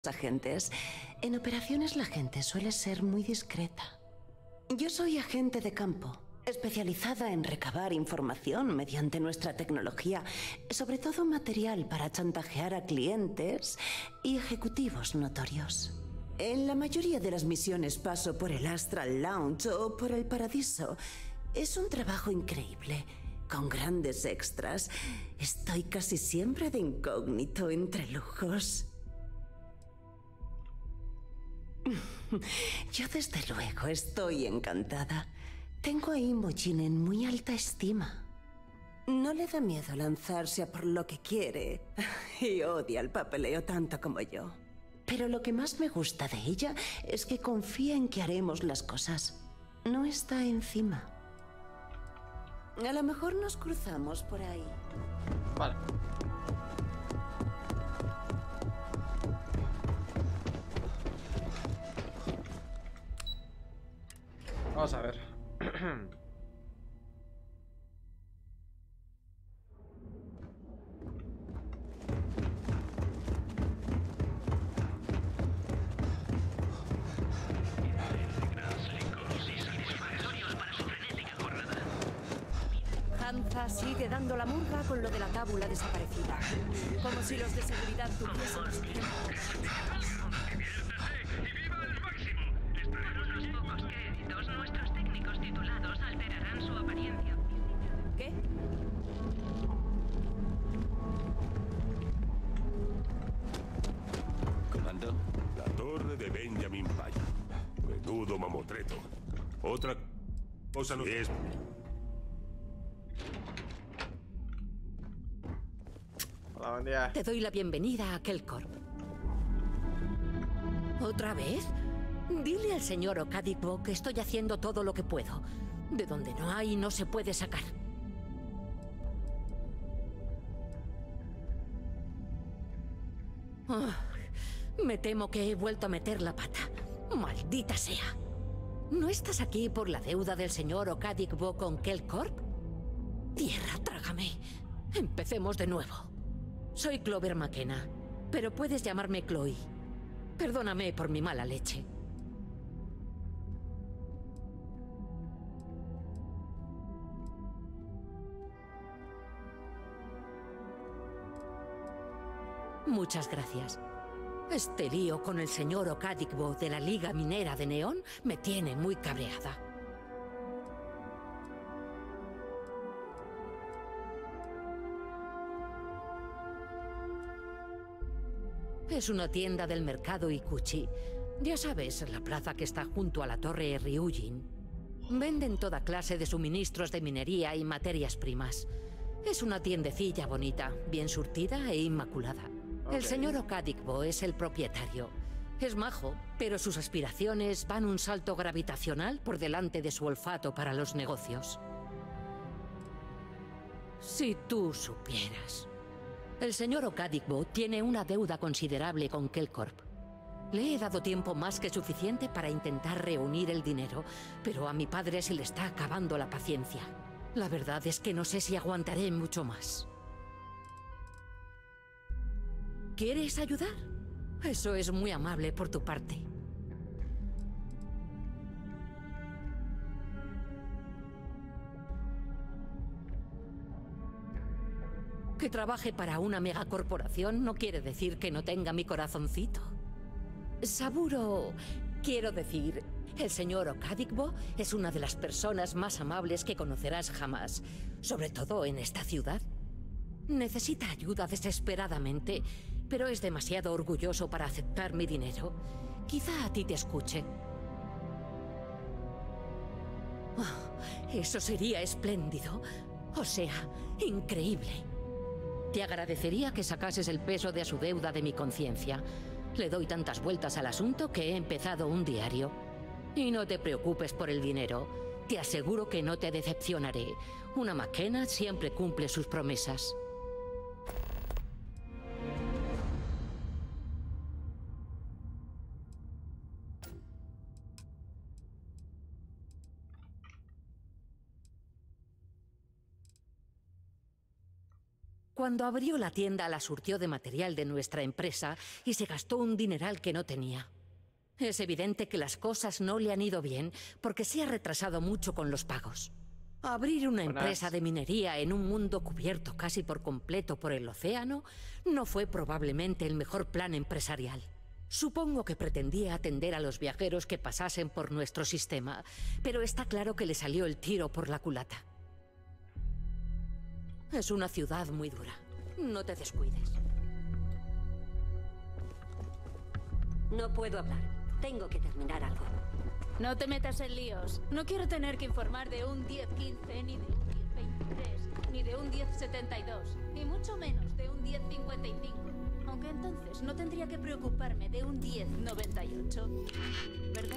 agentes. En operaciones la gente suele ser muy discreta. Yo soy agente de campo, especializada en recabar información mediante nuestra tecnología, sobre todo material para chantajear a clientes y ejecutivos notorios. En la mayoría de las misiones paso por el Astral Lounge o por el Paradiso. Es un trabajo increíble, con grandes extras. Estoy casi siempre de incógnito entre lujos. Yo desde luego estoy encantada. Tengo a Imogen en muy alta estima. No le da miedo lanzarse a por lo que quiere y odia el papeleo tanto como yo. Pero lo que más me gusta de ella es que confía en que haremos las cosas. No está encima. A lo mejor nos cruzamos por ahí. Vale. Vamos a ver. Hanza sigue dando la murga con lo de la tábula desaparecida. Como si los de seguridad tuviesen... ¿Qué? Comando. La torre de Benjamin Paya. Menudo mamotreto. Otra cosa no es... Hola, buen día. Te doy la bienvenida a Kelcorp. ¿Otra vez? Dile al señor Okadikbo que estoy haciendo todo lo que puedo. De donde no hay, no se puede sacar. Me temo que he vuelto a meter la pata. ¡Maldita sea! ¿No estás aquí por la deuda del señor Okadikbo con Kelcorp? Tierra, trágame. Empecemos de nuevo. Soy Clover McKenna, pero puedes llamarme Chloe. Perdóname por mi mala leche. Muchas gracias. Este lío con el señor Okadikbo de la Liga Minera de Neón me tiene muy cabreada. Es una tienda del mercado Ikuchi. Ya sabes, la plaza que está junto a la torre Ryujin. Venden toda clase de suministros de minería y materias primas. Es una tiendecilla bonita, bien surtida e inmaculada. El señor Okadikbo es el propietario. Es majo, pero sus aspiraciones van un salto gravitacional por delante de su olfato para los negocios. Si tú supieras. El señor Okadikbo tiene una deuda considerable con Kelcorp. Le he dado tiempo más que suficiente para intentar reunir el dinero, pero a mi padre se le está acabando la paciencia. La verdad es que no sé si aguantaré mucho más. ¿Quieres ayudar? Eso es muy amable por tu parte. Que trabaje para una megacorporación no quiere decir que no tenga mi corazoncito. Saburo, quiero decir, el señor Okadikbo es una de las personas más amables que conocerás jamás, sobre todo en esta ciudad. Necesita ayuda desesperadamente, pero es demasiado orgulloso para aceptar mi dinero. Quizá a ti te escuche. Oh, eso sería espléndido. O sea, increíble. Te agradecería que sacases el peso de su deuda de mi conciencia. Le doy tantas vueltas al asunto que he empezado un diario. Y no te preocupes por el dinero. Te aseguro que no te decepcionaré. Una McKenna siempre cumple sus promesas. Cuando abrió la tienda la surtió de material de nuestra empresa y se gastó un dineral que no tenía. Es evidente que las cosas no le han ido bien porque se ha retrasado mucho con los pagos. Abrir una empresa de minería en un mundo cubierto casi por completo por el océano no fue probablemente el mejor plan empresarial. Supongo que pretendía atender a los viajeros que pasasen por nuestro sistema, pero está claro que le salió el tiro por la culata. Es una ciudad muy dura. No te descuides. No puedo hablar. Tengo que terminar algo. No te metas en líos. No quiero tener que informar de un 10-15, ni de un 10-23, ni de un 10-72, y mucho menos de un 10-55. Aunque entonces no tendría que preocuparme de un 10-98, ¿verdad?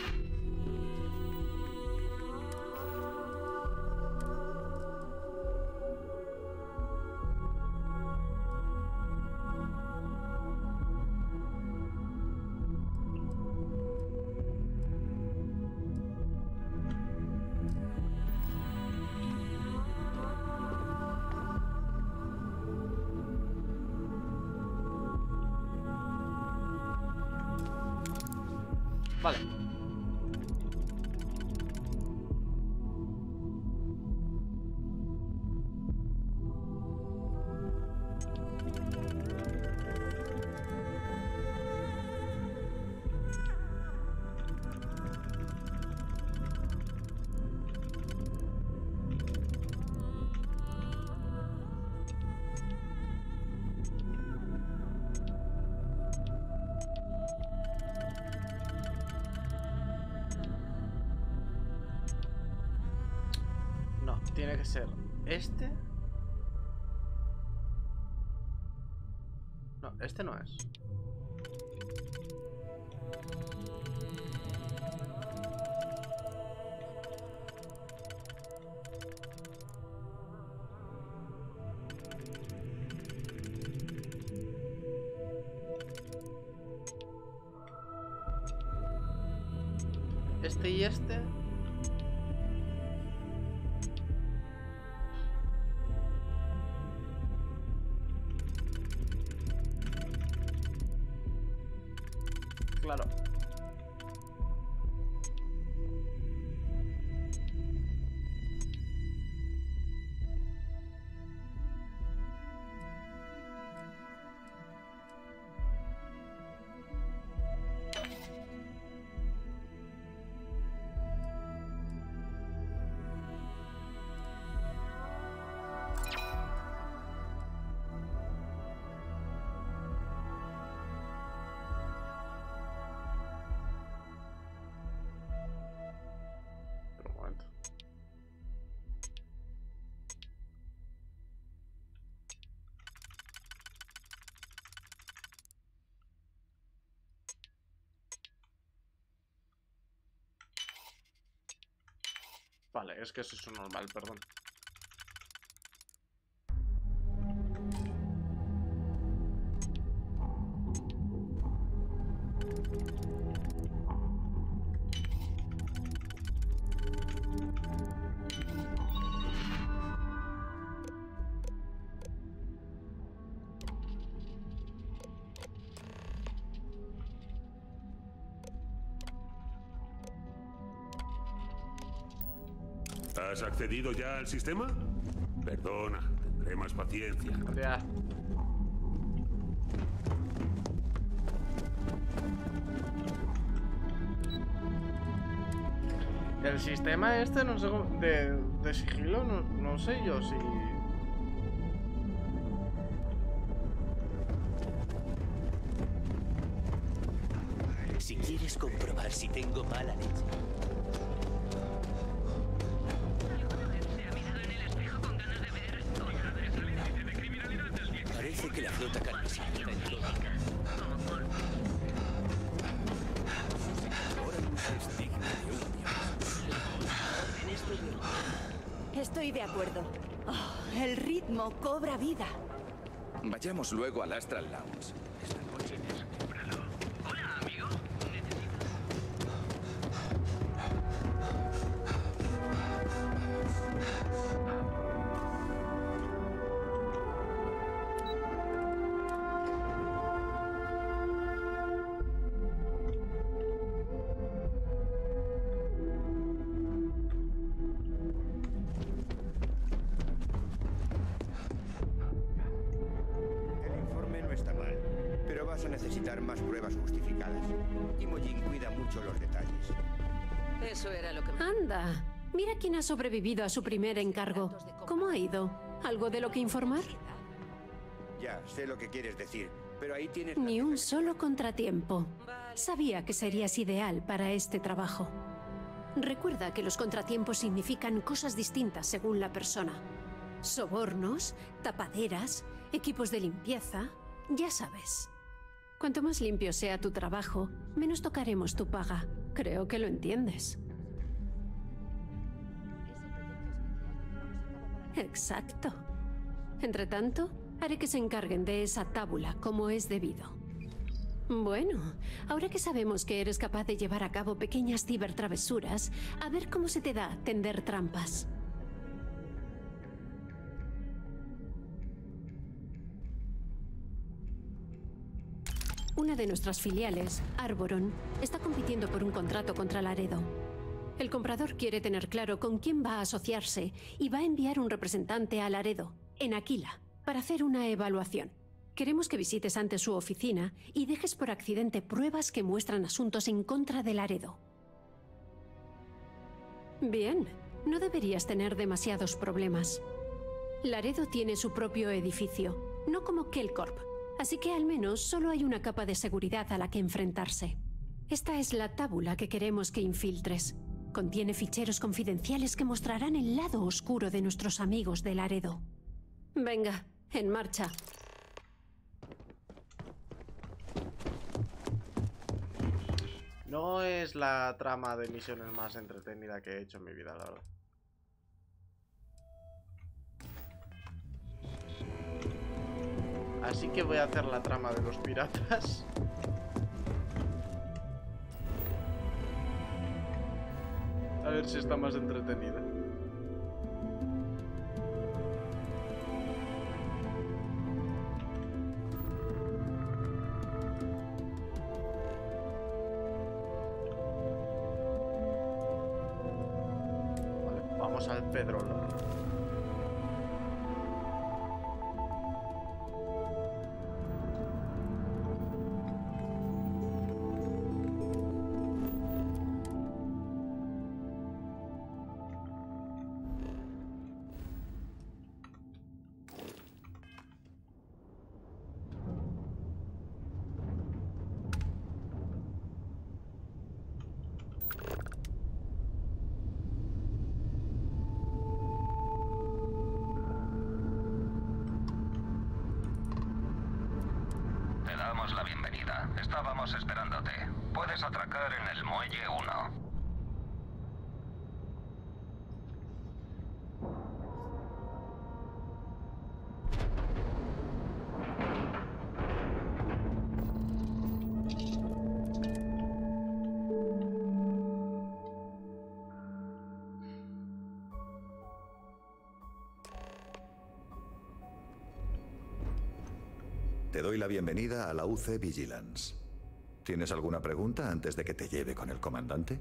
Vale. No, tiene que ser este. No, este no es. Este y este. Claro. Pero un momento. Vale, es que eso es normal, perdón. ¿Has accedido ya al sistema? Perdona, tendré más paciencia. Ya. El sistema este, no sé cómo, de sigilo, no sé yo si... Si quieres comprobar si tengo mala leche. Parece que la flota carmesí está en todo. Ahora no es digno de un dios. Estoy de acuerdo. Oh, el ritmo cobra vida. Vayamos luego al Astral Lounge. necesitar más pruebas justificadas. Imogen cuida mucho los detalles. Eso era lo que... Anda, mira quién ha sobrevivido a su primer encargo. ¿Cómo ha ido? ¿Algo de lo que informar? Ya, sé lo que quieres decir, pero ahí tienes... Ni un solo contratiempo. Sabía que serías ideal para este trabajo. Recuerda que los contratiempos significan cosas distintas según la persona. Sobornos, tapaderas, equipos de limpieza, ya sabes. Cuanto más limpio sea tu trabajo, menos tocaremos tu paga. Creo que lo entiendes. Exacto. Entre tanto, haré que se encarguen de esa tábula como es debido. Bueno, ahora que sabemos que eres capaz de llevar a cabo pequeñas cibertravesuras, a ver cómo se te da tender trampas. Una de nuestras filiales, Arboron, está compitiendo por un contrato contra Laredo. El comprador quiere tener claro con quién va a asociarse y va a enviar un representante a Laredo, en Aquila, para hacer una evaluación. Queremos que visites antes su oficina y dejes por accidente pruebas que muestran asuntos en contra de Laredo. Bien, no deberías tener demasiados problemas. Laredo tiene su propio edificio, no como Kelcorp, así que al menos solo hay una capa de seguridad a la que enfrentarse. Esta es la tábula que queremos que infiltres. Contiene ficheros confidenciales que mostrarán el lado oscuro de nuestros amigos de Laredo. Venga, en marcha. No es la trama de misiones más entretenida que he hecho en mi vida, la verdad. Así que voy a hacer la trama de los piratas. A ver si está más entretenida. Vale, vamos al Pedrolo. La bienvenida. Estábamos esperándote. Puedes atracar en el muelle 1. Te doy la bienvenida a la UC Vigilance. ¿Tienes alguna pregunta antes de que te lleve con el comandante?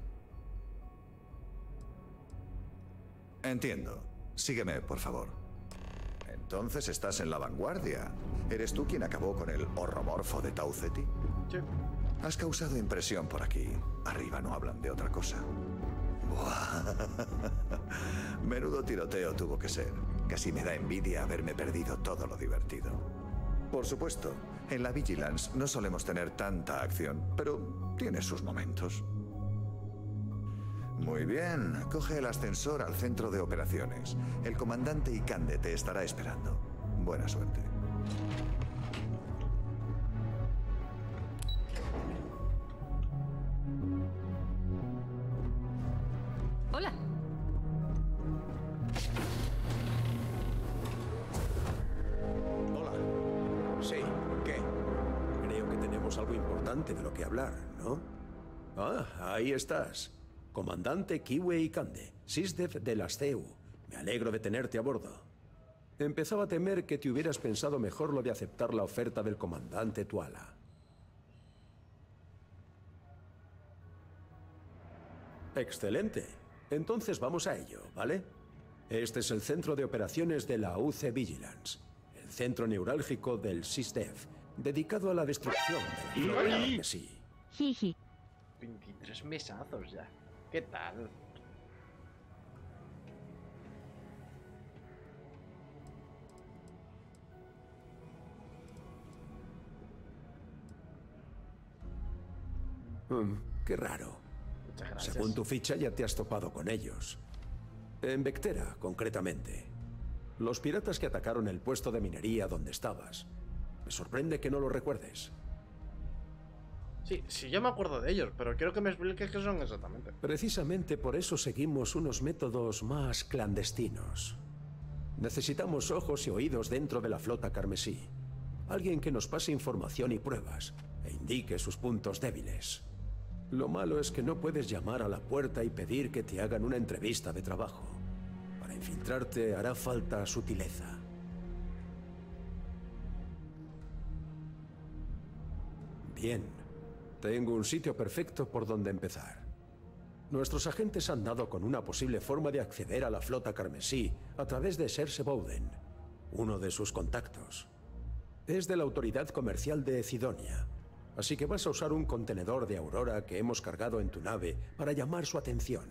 Entiendo. Sígueme, por favor. Entonces estás en la vanguardia. ¿Eres tú quien acabó con el horromorfo de Tau Ceti? Sí. Has causado impresión por aquí. Arriba no hablan de otra cosa. Buah. Menudo tiroteo tuvo que ser. Casi me da envidia haberme perdido todo lo divertido. Por supuesto, en la Vigilance no solemos tener tanta acción, pero tiene sus momentos. Muy bien, coge el ascensor al centro de operaciones. El comandante Ikande te estará esperando. Buena suerte. Hola. Sí, ¿qué? Creo que tenemos algo importante de lo que hablar, ¿no? Ah, ahí estás. Comandante Kiwe Ikande, SysDev de las CEU. Me alegro de tenerte a bordo. Empezaba a temer que te hubieras pensado mejor lo de aceptar la oferta del comandante Tuala. Excelente. Entonces vamos a ello, ¿vale? Este es el centro de operaciones de la UC Vigilance. Centro neurálgico del SysDev. dedicado a la destrucción de la flota carmesí. 23 mesazos ya. ¿Qué tal? Qué raro. Muchas gracias. Según tu ficha ya te has topado con ellos. En Vectera, concretamente. Los piratas que atacaron el puesto de minería donde estabas. Me sorprende que no lo recuerdes. Sí, yo me acuerdo de ellos, pero quiero que me expliques qué son exactamente. Precisamente por eso seguimos unos métodos más clandestinos. Necesitamos ojos y oídos dentro de la flota carmesí. Alguien que nos pase información y pruebas e indique sus puntos débiles. Lo malo es que no puedes llamar a la puerta y pedir que te hagan una entrevista de trabajo. Para infiltrarte hará falta sutileza. Bien, tengo un sitio perfecto por donde empezar. Nuestros agentes han dado con una posible forma de acceder a la flota carmesí a través de Serse Bowden, uno de sus contactos. Es de la Autoridad Comercial de Cidonia, así que vas a usar un contenedor de Aurora que hemos cargado en tu nave para llamar su atención.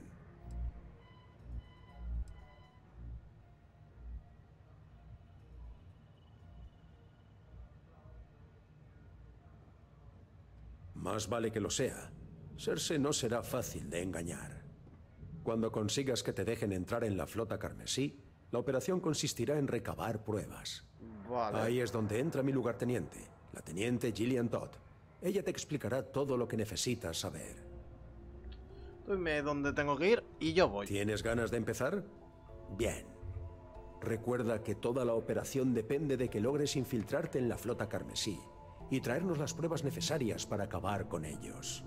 Más vale que lo sea. Serse no será fácil de engañar. Cuando consigas que te dejen entrar en la flota carmesí, la operación consistirá en recabar pruebas. Vale. Ahí es donde entra mi lugarteniente, la teniente Gillian Todd. Ella te explicará todo lo que necesitas saber. Dime dónde tengo que ir y yo voy. ¿Tienes ganas de empezar? Bien. Recuerda que toda la operación depende de que logres infiltrarte en la flota carmesí y traernos las pruebas necesarias para acabar con ellos.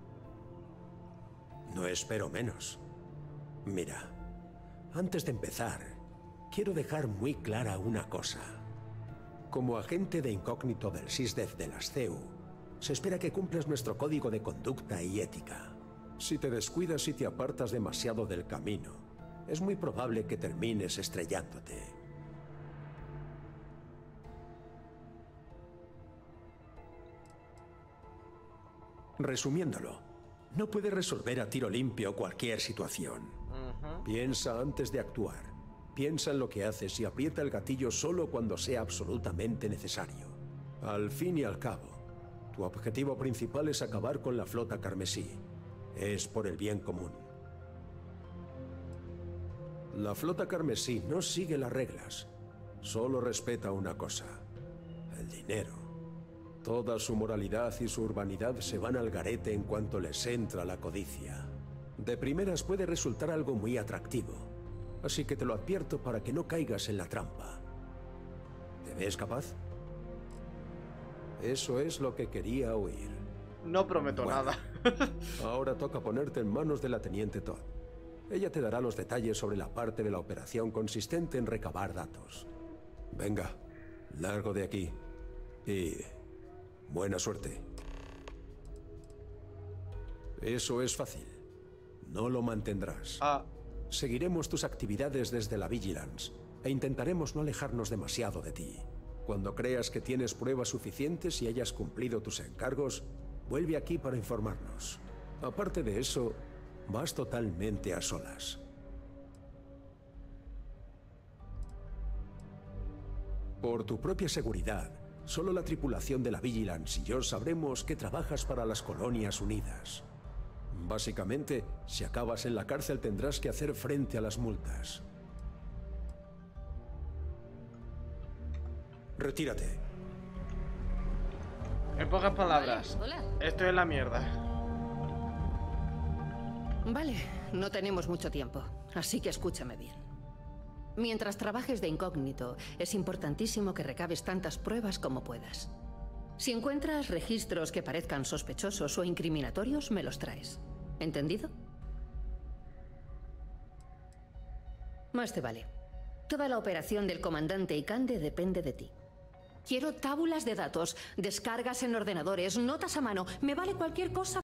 No espero menos. Mira, antes de empezar, quiero dejar muy clara una cosa. Como agente de incógnito del SysDef de las CEU, se espera que cumplas nuestro código de conducta y ética. Si te descuidas y te apartas demasiado del camino, es muy probable que termines estrellándote. Resumiéndolo, no puedes resolver a tiro limpio cualquier situación. Piensa antes de actuar. Piensa en lo que haces y aprieta el gatillo solo cuando sea absolutamente necesario. Al fin y al cabo, tu objetivo principal es acabar con la flota carmesí. Es por el bien común. La flota carmesí no sigue las reglas. Solo respeta una cosa: el dinero. Toda su moralidad y su urbanidad se van al garete en cuanto les entra la codicia. De primeras puede resultar algo muy atractivo, así que te lo advierto para que no caigas en la trampa. ¿Te ves capaz? Eso es lo que quería oír. No prometo nada. Ahora toca ponerte en manos de la teniente Todd. Ella te dará los detalles sobre la parte de la operación consistente en recabar datos. Venga, largo de aquí. Y buena suerte. Eso es fácil. No lo mantendrás. Seguiremos tus actividades desde la Vigilance e intentaremos no alejarnos demasiado de ti. Cuando creas que tienes pruebas suficientes y hayas cumplido tus encargos, vuelve aquí para informarnos. Aparte de eso, vas totalmente a solas. Por tu propia seguridad, solo la tripulación de la Vigilance y yo sabremos que trabajas para las Colonias Unidas. Básicamente, si acabas en la cárcel tendrás que hacer frente a las multas. Retírate. En pocas palabras, Vale, hola. estoy en la mierda. Vale, no tenemos mucho tiempo, así que escúchame bien. Mientras trabajes de incógnito, es importantísimo que recabes tantas pruebas como puedas. Si encuentras registros que parezcan sospechosos o incriminatorios, me los traes. ¿Entendido? Más te vale. Toda la operación del comandante Ikande depende de ti. Quiero tábulas de datos, descargas en ordenadores, notas a mano. Me vale cualquier cosa